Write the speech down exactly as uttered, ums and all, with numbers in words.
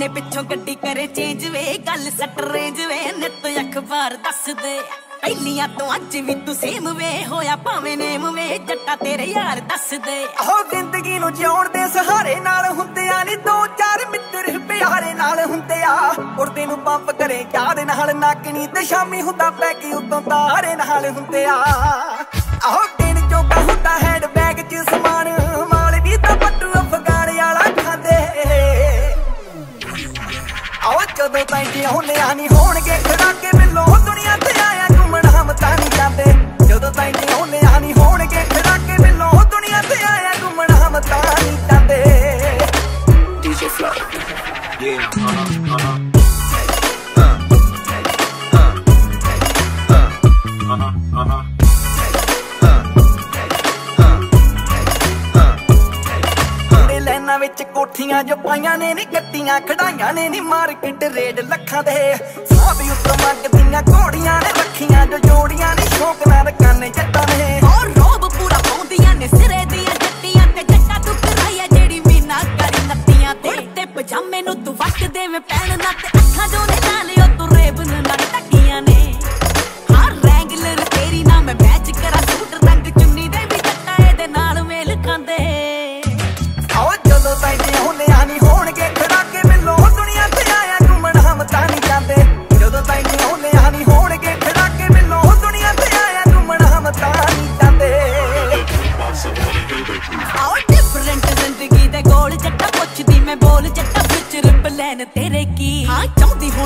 ने पिछों गड्डी करे चेंज वे गल सट रेंज वे नित अखबार दस दे पहलियां तो अज भी तू सेम वे होया भावें नेम वे जट्टा तेरे यार दस दे हो जिंदगी नू जिउण दे सहारे नाल हुंदे आ नी दो चार मित्र प्यारे नाल हुंदे आ उड़दे नू पंप करे याद नाल नाकनी ते शामी हुंदा पैकी उतों तारे नाल हुंदे आ आहो दिन जोगा हुंदा हैंड बैग च समान माल भी तां पट्टू अफगान वाला खांदे आओ जदों ताईं जिउंदे आ नी होणगे खड़ाके मिलो दुनिया ते आया घुमण हम तां नहीं जांदे जदों ताईं जिउंदे आ नी होणगे खड़ाके मिलो दुनिया ते आया घुमण हम तां नहीं जांदे D J Flow yeah uh-huh uh-huh विच कोठियां जो पाइयां ने नी गड्डियां खड़ाइयां ने नी मार्केट रेट लखां दे साहब उत्तों मंगदियां घोड़ियां ने रखियां जो जोड़ियां ने शौक नाल काने जट्टां ने और रोब पूरा पाउंदियां ने सिरे दियां जट्टियां ते जट्टा तू कराया जेड़ी मीना करी नत्तियां ते ते पजामे नू तू वट देवे पैण ना ते अखां जो ने नाल ओ तू रेब नू ना टकियां ने हर रैंगलर तेरी ना मैं मैच करा सूट रंग चुन्नी दे भी जट्टा ए दे नाल मेल खांदे जदों ताईं जिउंदे आ नी होणगे खड़ाके मिलो दुनिया ते आया घुमण हम तां नहीं जांदे जदों ताईं जिउंदे आ नी होणगे खड़ाके मिलो दुनिया ते आया घुमण हम तां नहीं जांदे आओ डिफरेंट जिंदगी दे गोल जट्टा पुछदी मैं बोल जट्टा फ्यूचर प्लान तेरे की हां चाहती